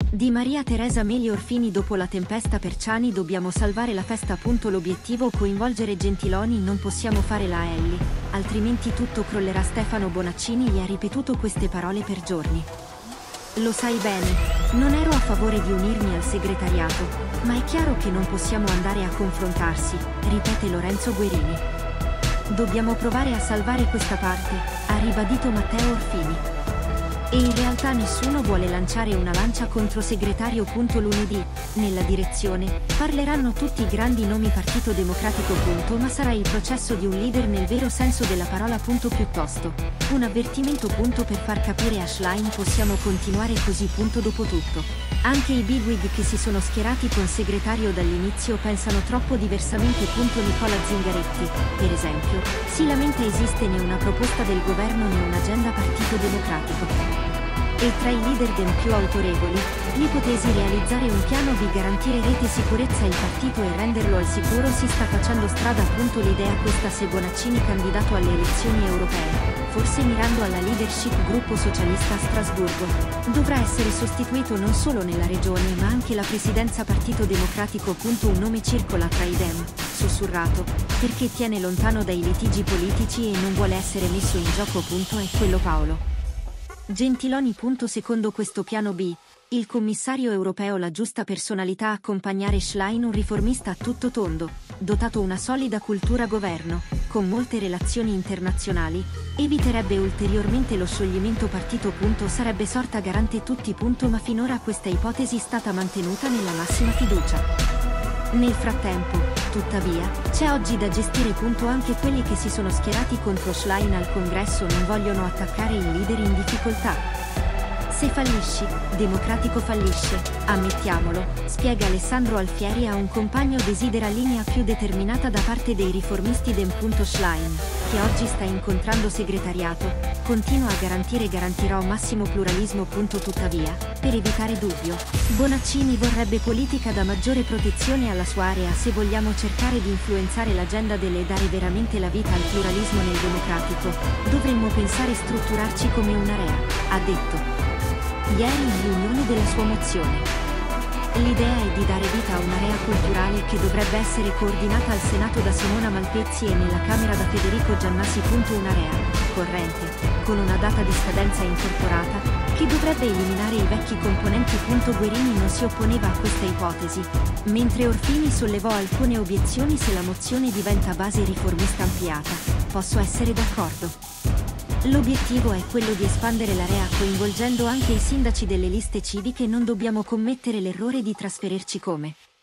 Di Maria Teresa Meli Orfini. Dopo la tempesta per Ciani dobbiamo salvare la festa. L'obiettivo coinvolgere Gentiloni, non possiamo fare la Elli, altrimenti tutto crollerà. Stefano Bonaccini gli ha ripetuto queste parole per giorni. Lo sai bene, non ero a favore di unirmi al segretariato, ma è chiaro che non possiamo andare a confrontarsi, ripete Lorenzo Guerini. Dobbiamo provare a salvare questa parte, ha ribadito Matteo Orfini. E in realtà nessuno vuole lanciare una lancia contro segretario. Lunedì, nella direzione, parleranno tutti i grandi nomi Partito Democratico. Ma sarà il processo di un leader nel vero senso della parola. Piuttosto, un avvertimento. Per far capire a Schlein possiamo continuare così. Dopo tutto, anche i bigwig che si sono schierati con segretario dall'inizio pensano troppo diversamente. Nicola Zingaretti, per esempio, si lamenta esiste né una proposta del governo né un'agenda Partito Democratico. E tra i leader den più autorevoli, l'ipotesi realizzare un piano di garantire rete sicurezza il partito e renderlo al sicuro si sta facendo strada. L'idea questa: se Bonaccini candidato alle elezioni europee, forse mirando alla leadership gruppo socialista a Strasburgo, dovrà essere sostituito non solo nella regione ma anche la presidenza Partito Democratico. Un nome circola tra i Dem, sussurrato, perché tiene lontano dai litigi politici e non vuole essere messo in gioco. È quello Paolo Gentiloni. Secondo questo piano B, il commissario europeo la giusta personalità a accompagnare Schlein, un riformista a tutto tondo, dotato una solida cultura governo, con molte relazioni internazionali, eviterebbe ulteriormente lo scioglimento partito. Sarebbe sorta garante tutti. Ma finora questa ipotesi è stata mantenuta nella massima fiducia. Nel frattempo, tuttavia, c'è oggi da gestire. Anche quelli che si sono schierati contro Schlein al congresso non vogliono attaccare il leader in difficoltà. Se fallisci, Democratico fallisce, ammettiamolo, spiega Alessandro Alfieri a un compagno. Desidera linea più determinata da parte dei riformisti. Schlein, che oggi sta incontrando segretariato, continua a garantirò massimo pluralismo. Tuttavia, per evitare dubbio, Bonaccini vorrebbe politica da maggiore protezione alla sua area. Se vogliamo cercare di influenzare l'agenda delle e dare veramente la vita al pluralismo nel Democratico, dovremmo pensare e strutturarci come un'area, ha detto ieri in riunione della sua mozione. L'idea è di dare vita a un'area culturale che dovrebbe essere coordinata al Senato da Simona Malpezzi e nella Camera da Federico Giannasi. Un'area corrente, con una data di scadenza incorporata, che dovrebbe eliminare i vecchi componenti. Guerini non si opponeva a questa ipotesi, mentre Orfini sollevò alcune obiezioni. Se la mozione diventa base riformista ampliata, posso essere d'accordo. L'obiettivo è quello di espandere l'area coinvolgendo anche i sindaci delle liste civiche. Non dobbiamo commettere l'errore di trasferirci come